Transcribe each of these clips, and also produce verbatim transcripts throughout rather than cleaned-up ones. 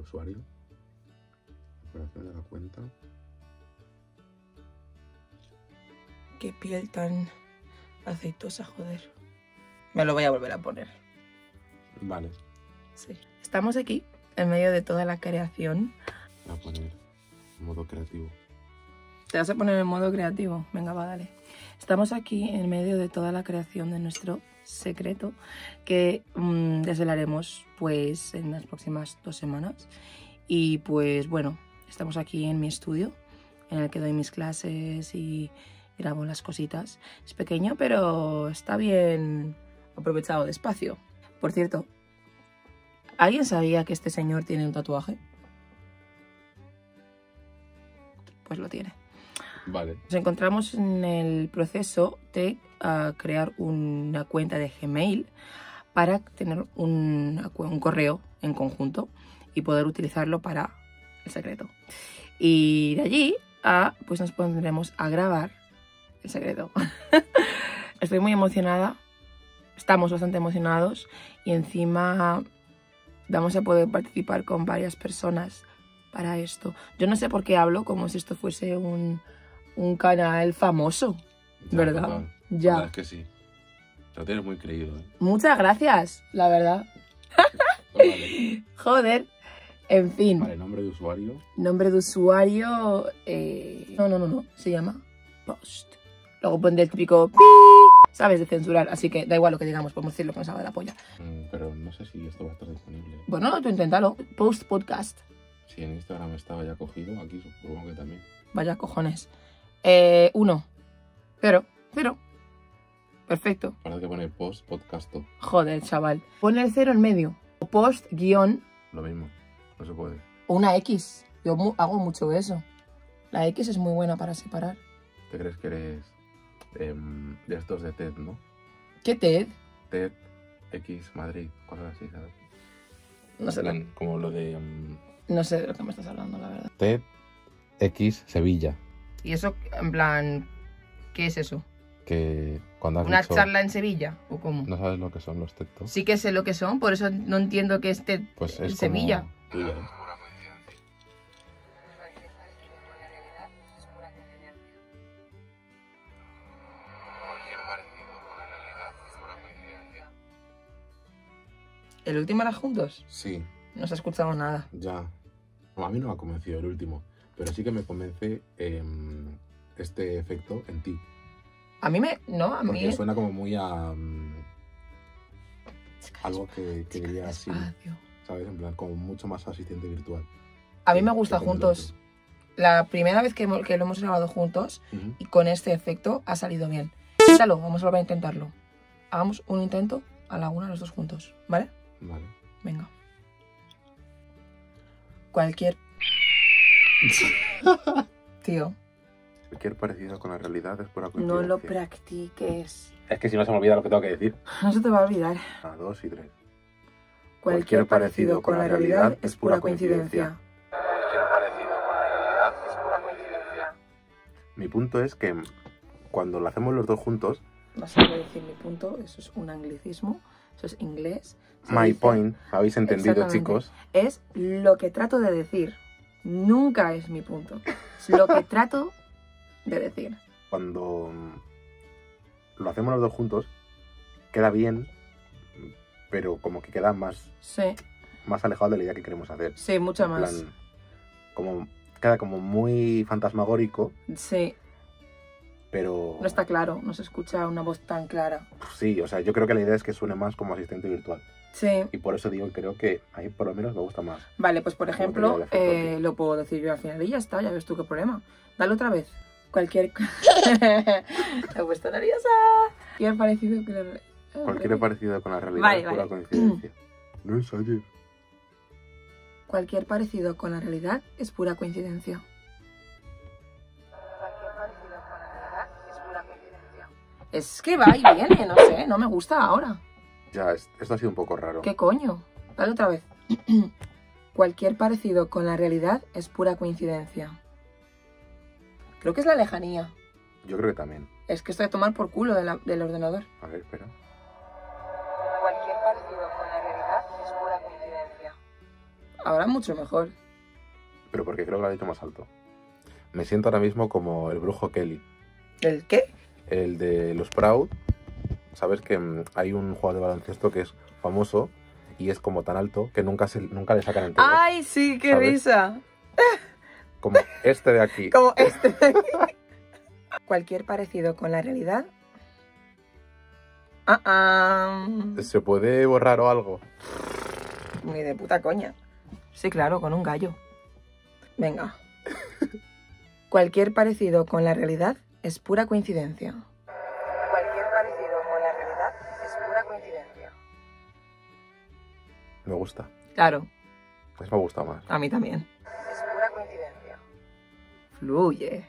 usuario. Operación de la cuenta. Qué piel tan aceitosa, joder. Me lo voy a volver a poner. Vale. Sí. Estamos aquí, en medio de toda la creación. Voy a poner modo creativo. ¿Te vas a poner en modo creativo? Venga, va, dale. Estamos aquí en medio de toda la creación de nuestro secreto que mmm, desvelaremos pues en las próximas dos semanas. Y pues bueno, estamos aquí en mi estudio en el que doy mis clases y grabo las cositas. Es pequeño, pero está bien aprovechado de espacio. Por cierto, ¿alguien sabía que este señor tiene un tatuaje? Pues lo tiene. Vale. Nos encontramos en el proceso de uh, crear una cuenta de Gmail para tener un, un correo en conjunto y poder utilizarlo para el secreto. Y de allí a, pues nos pondremos a grabar el secreto. Estoy muy emocionada, estamos bastante emocionados y encima vamos a poder participar con varias personas para esto. Yo no sé por qué hablo como si esto fuese un, un canal famoso, Ya, ¿verdad? total. Ya. La verdad es que sí. Lo tienes muy creído, ¿eh? Muchas gracias, la verdad. Vale. Joder. En fin. Vale, nombre de usuario. Nombre de usuario... Eh... No, no, no, no. Se llama Post. Luego pone el típico pi, ¿sabes? De censurar. Así que da igual lo que digamos. Podemos decir lo que nos haga de la polla. Mm, pero no sé si esto va a estar disponible. Bueno, tú inténtalo. Post Podcast. Si en Instagram estaba ya cogido, aquí supongo que también. Vaya cojones. Eh, uno. Cero. Cero. Perfecto. Parece que pone post podcasto. Joder, chaval. Pon el cero en medio. O post guión. Lo mismo. No se puede. O una X. Yo mu hago mucho eso. La X es muy buena para separar. ¿Te crees que eres eh, de estos de TED, no? ¿Qué TED? TED, X, Madrid, cosas así, ¿sabes? No sé, Plan, como lo de... Um... no sé de lo que me estás hablando, la verdad. TED, X, Sevilla. ¿Y eso, en plan, qué es eso? Que cuando has ¿Una dicho... charla en Sevilla? ¿O cómo? ¿No sabes lo que son los TED Talks? Sí que sé lo que son, por eso no entiendo que es TED Pues en es Sevilla. Como... ¿El último era juntos? Sí, No se ha escuchado nada. ya. No, a mí no me ha convencido el último, pero sí que me convence eh, este efecto en ti. A mí me... No, a mí... Porque suena como muy a... Um, algo que, que diría así, Despacio. ¿sabes? En plan, como mucho más asistente virtual. A mí que- me gusta que con el juntos. otro. La primera vez que, hemos- que lo hemos grabado juntos Ujú. y con este efecto ha salido bien. Inténtalo, vamos a volver a intentarlo. Hagamos un intento a la una los dos juntos, ¿vale? Vale. Venga. Cualquier... Tío, Cualquier parecido con la realidad es pura no coincidencia. lo practiques. Es que si no se me olvida lo que tengo que decir. No se te va a olvidar. A dos y tres. Cualquier parecido con la realidad es pura coincidencia. Cualquier parecido con la realidad es pura coincidencia. Mi punto es que cuando lo hacemos los dos juntos, No sé qué decir mi punto, eso es un anglicismo, eso es inglés. Se my dice- point, habéis entendido, Exactamente. chicos. Es lo que trato de decir. Nunca es mi punto. Es lo que trato de decir. Cuando mm, lo hacemos los dos juntos, queda bien, pero como que queda más, Sí, más alejado de la idea que queremos hacer. sí, mucho En más. plan, como, queda como muy fantasmagórico, Sí, pero no está claro, no se escucha una voz tan clara. sí, o sea, yo creo que la idea es que suene más como asistente virtual. Sí, Y por eso digo, creo que ahí por lo menos me gusta más. vale, pues por Como ejemplo, quería decir, eh, lo puedo decir yo al final y ya está, ya ves tú qué problema. Dale otra vez. Cualquier... Me he puesto nerviosa. Cualquier parecido que... la- Cualquier parecido con la realidad Vale, es pura vale. coincidencia. No es ayer. Cualquier parecido con la realidad es pura coincidencia. Es que va y viene, no sé, no me gusta ahora. Ya, es- esto ha sido un poco raro. ¿Qué coño? Dale otra vez. Cualquier parecido con la realidad es pura coincidencia. Creo que es la lejanía. Yo creo que también. Es que estoy a tomar por culo de la- del ordenador. A ver, espera. Cualquier parecido con la realidad es pura coincidencia. Ahora mucho mejor. Pero porque creo que lo ha dicho más alto. Me siento ahora mismo como el brujo Kelly. ¿El qué? El de los Proud. Sabes que mm, hay un jugador de baloncesto que es famoso y es como tan alto que nunca, se, nunca le sacan entero. ¡Ay, sí! ¡Qué ¿sabes? risa! Como este de aquí. Como este de aquí. Cualquier parecido con la realidad. Ah, ah. ¿Se puede borrar o algo? Ni de puta coña. Sí, claro, con un gallo. Venga. Cualquier parecido con la realidad es pura coincidencia. Cualquier parecido con la realidad es pura coincidencia. Me gusta. Claro, Pues me gusta más. a mí también. Es pura coincidencia. Fluye.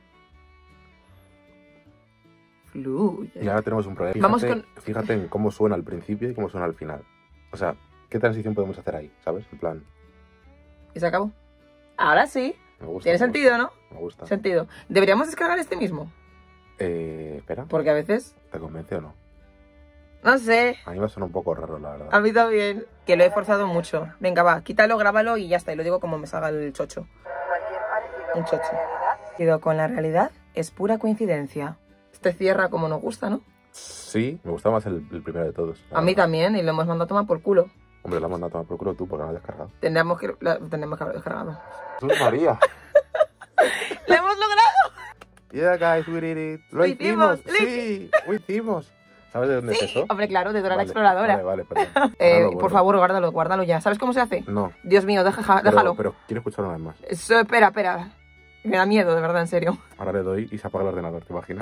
Fluye. Y ahora tenemos un problema. Fíjate, Vamos con... fíjate en cómo suena al principio y cómo suena al final. O sea, ¿qué transición podemos hacer ahí? ¿Sabes? En plan, ¿Y se acabó? Ahora sí. me gusta. Tiene me sentido, gusta, ¿no? Me gusta. Sentido. ¿Deberíamos descargar este mismo? Eh, espera, Porque a veces... ¿te convence o no? No sé. A mí me suena un poco raro, la verdad. A mí también. Que lo he forzado mucho. Venga, va, quítalo, grábalo y ya está. Y lo digo como me salga el chocho. Un chocho. Parecido con la realidad es pura coincidencia. Este cierra como nos gusta, ¿no? Sí, me gusta más el, el primero de todos. A mí también, y lo hemos mandado a tomar por culo. Hombre, la has mandado a tomar por culo tú porque no la has descargado. Tendríamos que, la, tendríamos que haber descargado. ¡Jesús María! ¡Lo hemos logrado! Yeah, guys, we did it. ¡Lo Lo hicimos! hicimos, ¡Sí! ¡Lo hicimos! ¿Sabes de dónde es eso? Hombre, claro, de Dora la Vale, Exploradora. Vale, vale, perdón. Eh, Ahora lo por borro. favor, guárdalo, guárdalo ya. ¿Sabes cómo se hace? No, Dios mío, deja, pero, déjalo. pero quiero escucharlo una vez más. Eso, espera, espera. Me da miedo, de verdad, en serio. Ahora le doy y se apaga el ordenador, ¿te imaginas?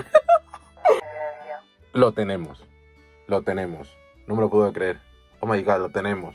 Lo tenemos. Lo tenemos. No me lo puedo creer. Oh my god, lo tenemos.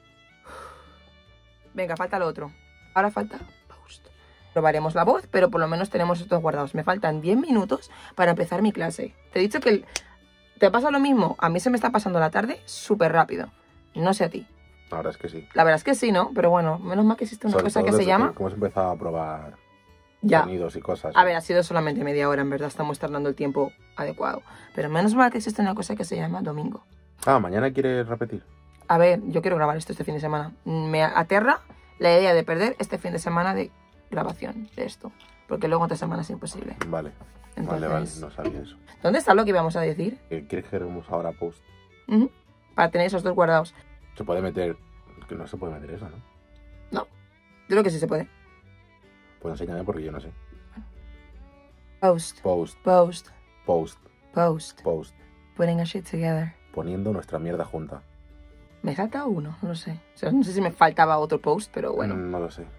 Venga, falta lo otro. Ahora falta post. Probaremos la voz, pero por lo menos tenemos estos guardados. Me faltan diez minutos para empezar mi clase. Te he dicho que el... te pasa lo mismo. A mí se me está pasando la tarde súper rápido. No sé a ti. La verdad es que sí. La verdad es que sí, ¿no? Pero bueno, menos mal que existe una Sobre cosa todo que se desde llama... que hemos empezado a probar Ya. sonidos y cosas. A ver, ha sido solamente media hora, en verdad. Estamos tardando el tiempo adecuado. Pero menos mal que existe una cosa que se llama domingo. Ah, ¿mañana quieres repetir? A ver, yo quiero grabar esto este fin de semana. Me aterra la idea de perder este fin de semana de grabación de esto. Porque luego otra semana es imposible. Vale. Entonces, Vale, vale, no sabía eso. ¿dónde está lo que íbamos a decir? Eh, ¿Quieres que hagamos ahora post? Ujú. Para tener esos dos guardados. Se puede meter... Que no se puede meter eso, ¿no? No, yo creo que sí se puede. Pues enséñame porque yo no sé. Post, Post, post, post, post. post. Putting a shit together. Poniendo nuestra mierda junta. Me falta uno, no lo sé. O sea, no sé si me faltaba otro post, pero bueno. Mm, no lo sé.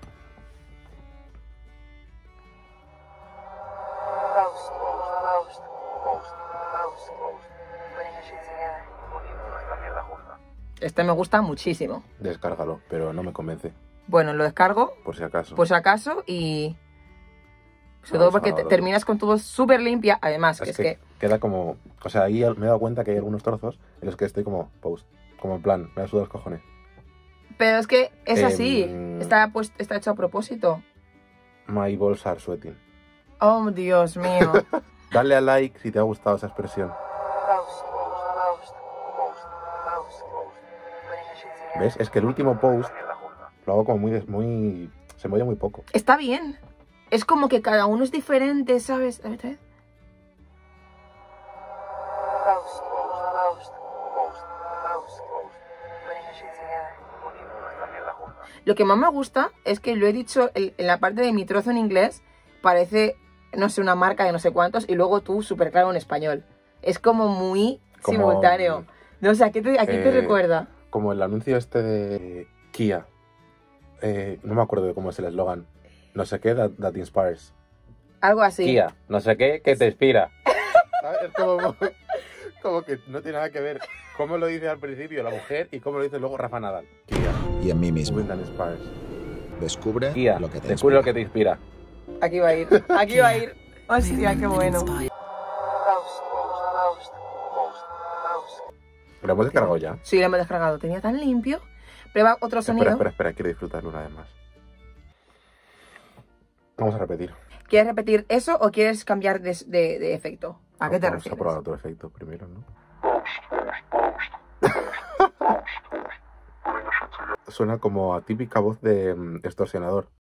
Post, post, post, post, putting a shit together. Poniendo nuestra mierda junta. Este me gusta muchísimo. Descárgalo, pero no me convence. Bueno, lo descargo, Por si acaso. por si acaso, y... Sobre Vamos todo a porque te- grabarlo. terminas con todo súper limpia. Además, que Es es que, que... queda como... O sea, ahí me he dado cuenta que hay algunos trozos en los que estoy como post. Como en plan, me ha sudado los cojones. Pero es que es Em, así. Está, pues, está hecho a propósito. My balls are sweating. Oh, Dios mío. Dale a like si te ha gustado esa expresión. ¿Ves? Es que el último post lo hago como muy... des- muy se me oye muy poco. Está bien. Es como que cada uno es diferente, ¿sabes? A ver, otra vez. Lo que más me gusta es que lo he dicho en en la parte de mi trozo en inglés, parece, no sé, una marca de no sé cuántos, y luego tú súper claro en español. Es como muy Como, simultáneo. No sé, ¿a qué te, a qué te eh, recuerda? Como el anuncio este de Kia. Eh, no me acuerdo de cómo es el eslogan. No sé qué, that, that inspires. Algo así. Kia, no sé qué, que te inspira. ¿Sabes? Es como, como que no tiene nada que ver cómo lo dice al principio la mujer y cómo lo dice luego Rafa Nadal. Kia, Y en mí mismo. that inspires. Descubre Kia, lo que te descubre lo que inspira. te inspira. Aquí va a ir. Aquí va a ir. Hostia, qué bueno. ¿Lo hemos descargado ya? Sí, lo hemos descargado. Tenía tan limpio. Prueba otro sonido. Espera, espera, espera, quiero disfrutarlo una vez más. Vamos a repetir. ¿Quieres repetir eso o quieres cambiar de, de- de efecto? ¿A qué te Vamos refieres? a probar otro efecto primero, ¿no? suena como a típica voz de mm, extorsionador.